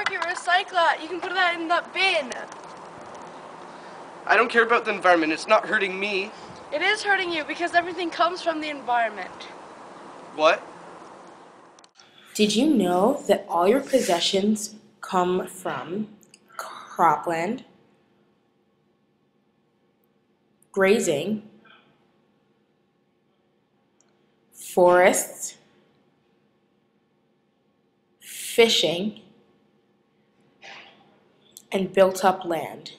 market, recycle that. You can put that in that bin. I don't care about the environment. It's not hurting me. It is hurting you because everything comes from the environment. What? Did you know that all your possessions come from cropland, grazing, forests, fishing, and built-up land?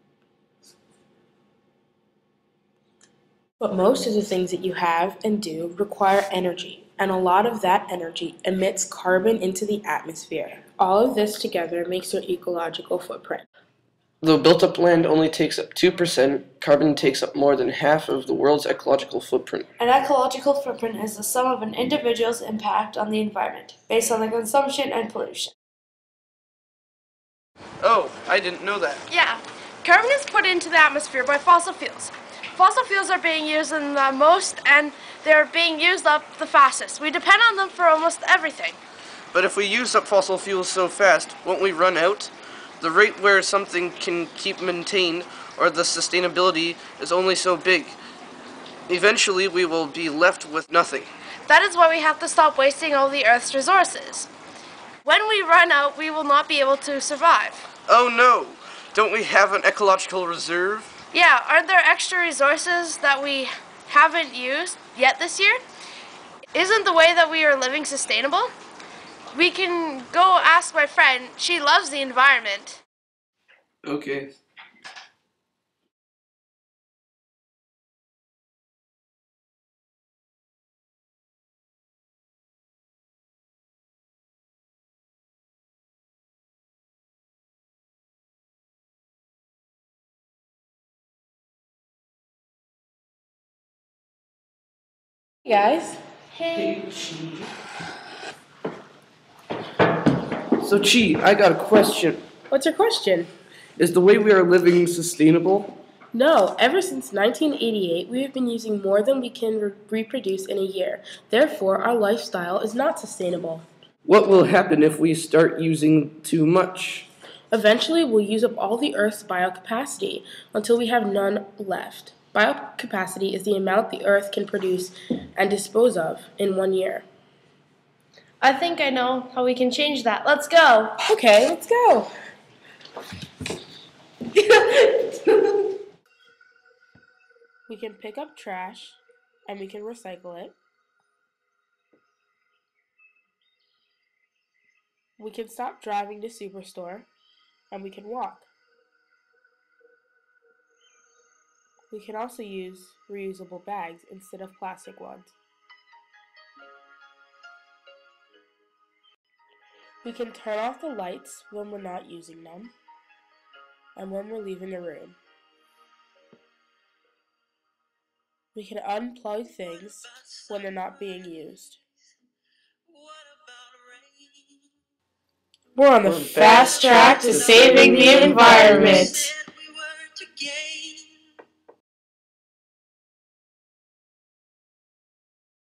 But most of the things that you have and do require energy, and a lot of that energy emits carbon into the atmosphere. All of this together makes your ecological footprint. Though built-up land only takes up 2%, carbon takes up more than half of the world's ecological footprint. An ecological footprint is the sum of an individual's impact on the environment, based on the consumption and pollution. Oh, I didn't know that. Yeah, carbon is put into the atmosphere by fossil fuels. Fossil fuels are being used in the most, and they're being used up the fastest. We depend on them for almost everything. But if we use up fossil fuels so fast, won't we run out? The rate where something can keep maintained, or the sustainability, is only so big. Eventually, we will be left with nothing. That is why we have to stop wasting all the Earth's resources. When we run out, we will not be able to survive. Oh no! Don't we have an ecological reserve? Yeah, aren't there extra resources that we haven't used yet this year? Isn't the way that we are living sustainable? We can go ask my friend. She loves the environment. Okay. Hey guys. Hey. So, Chi, I got a question. What's your question? Is the way we are living sustainable? No, ever since 1988, we have been using more than we can reproduce in a year. Therefore, our lifestyle is not sustainable. What will happen if we start using too much? Eventually, we'll use up all the Earth's biocapacity until we have none left. Biocapacity is the amount the Earth can produce and dispose of in 1 year. I think I know how we can change that. Let's go. Okay, let's go. We can pick up trash and we can recycle it. We can stop driving to Superstore and we can walk. We can also use reusable bags instead of plastic ones. We can turn off the lights when we're not using them and when we're leaving a room. We can unplug things when they're not being used. We're on the fast track to saving the environment.